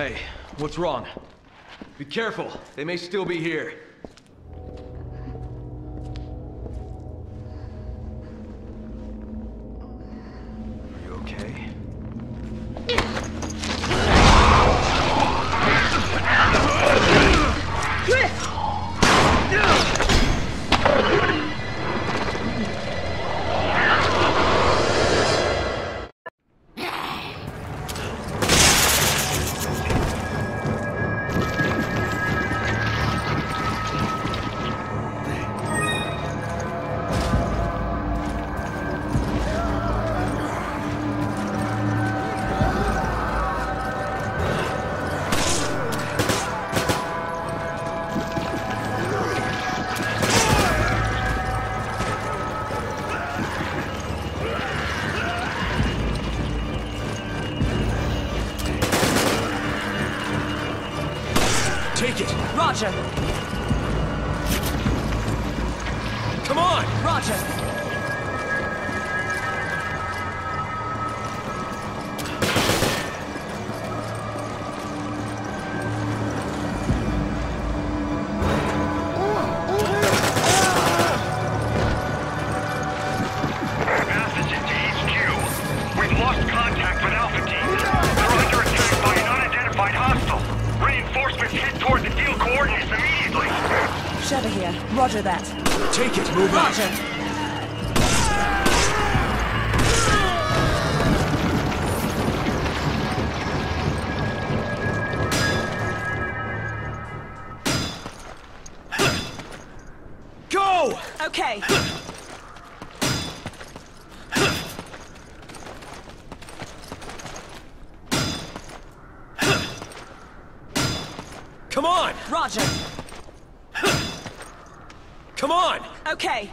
Hey, what's wrong? Be careful, they may still be here. Are you okay? Take it! Roger! Come on! Roger! Message into HQ. We've lost contact with Alpha Team. They're under attack by an unidentified hostile. Reinforcements head toward the deal coordinates immediately. Sheva here. Roger that. Take it! Move Roger! out! Go! Okay. Come on! Roger! Come on! Okay.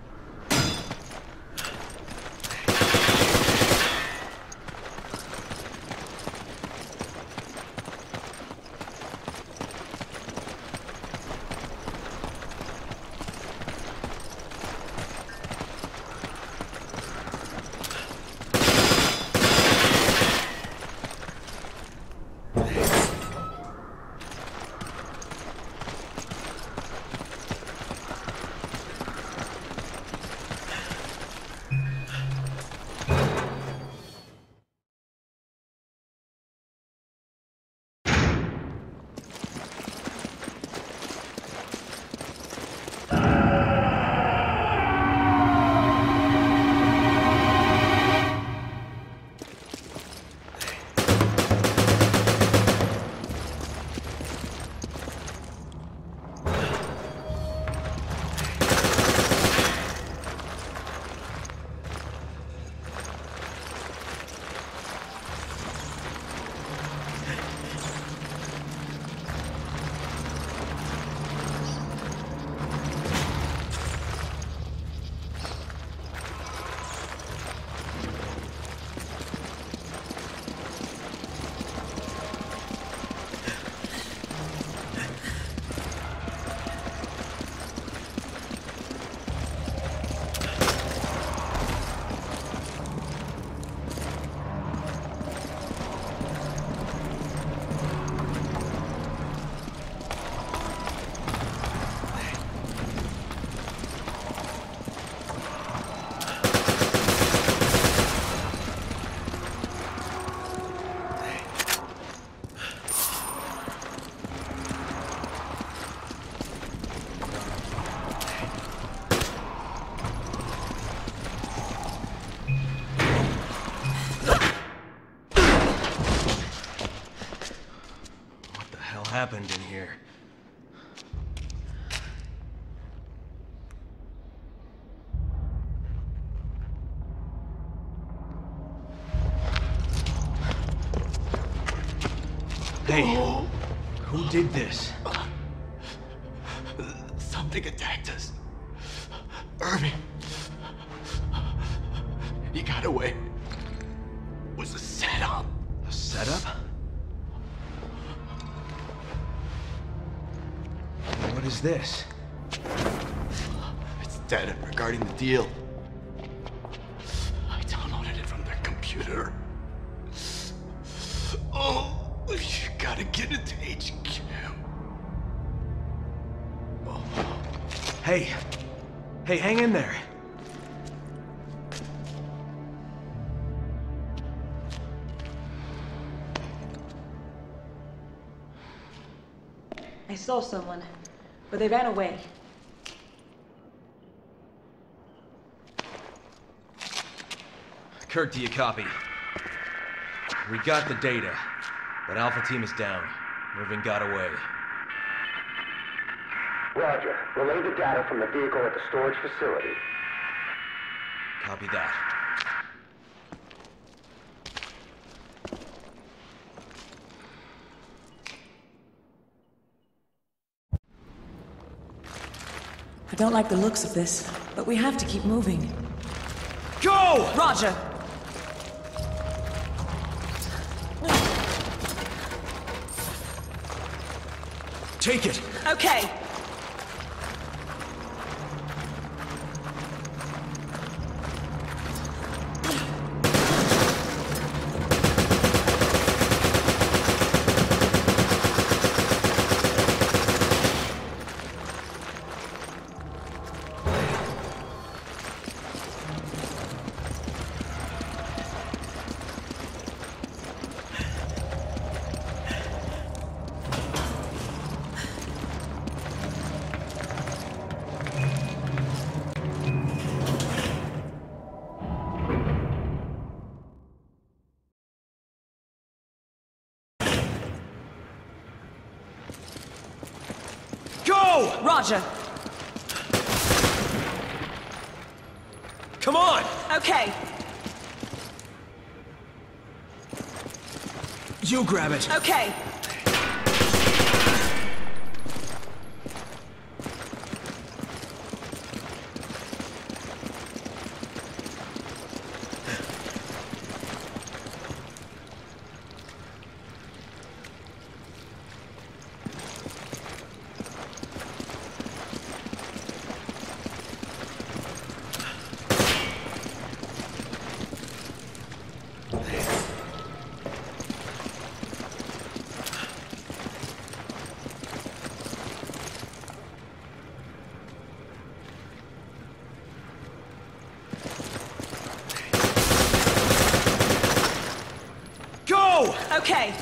Happened in here? Hey, who did this? Something attacked us. Irving. He got away. It was a setup. A setup? What is this? It's data regarding the deal. I downloaded it from their computer. Oh, you gotta gotta get it to HQ. Hey. Hey, hang in there. I saw someone, but they ran away. Kirk, do you copy? We got the data, but Alpha Team is down. Irving got away. Roger. Relay the data from the vehicle at the storage facility. Copy that. I don't like the looks of this, but we have to keep moving. Go! Roger! Take it! Okay! Go! Roger! Come on! Okay! You grab it. Okay! Go! Okay!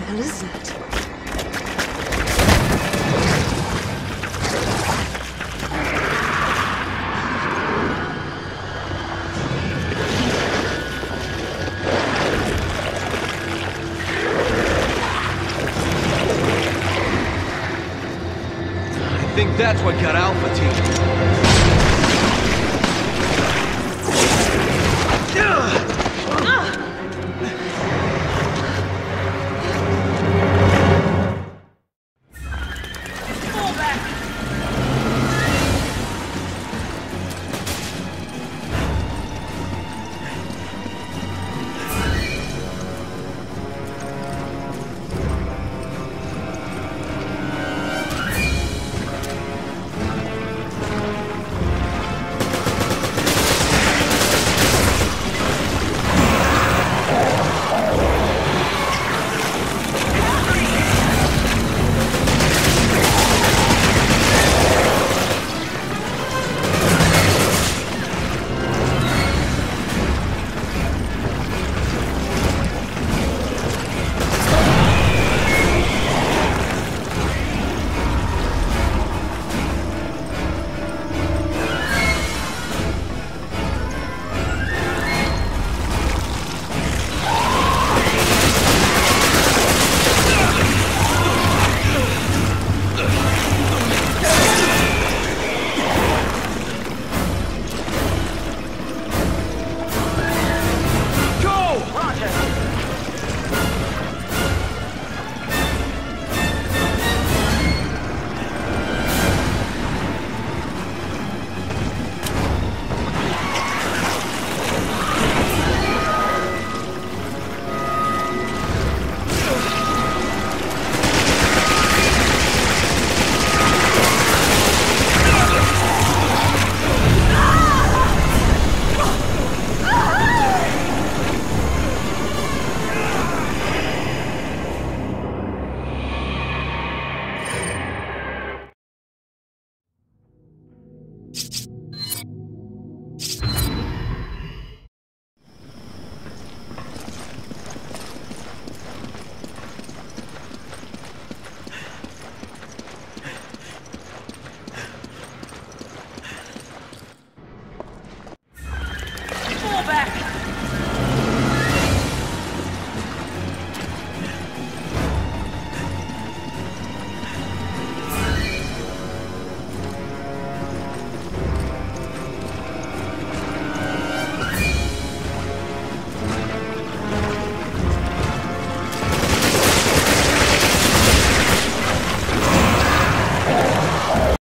hell is that? I think that's what got Alpha Team.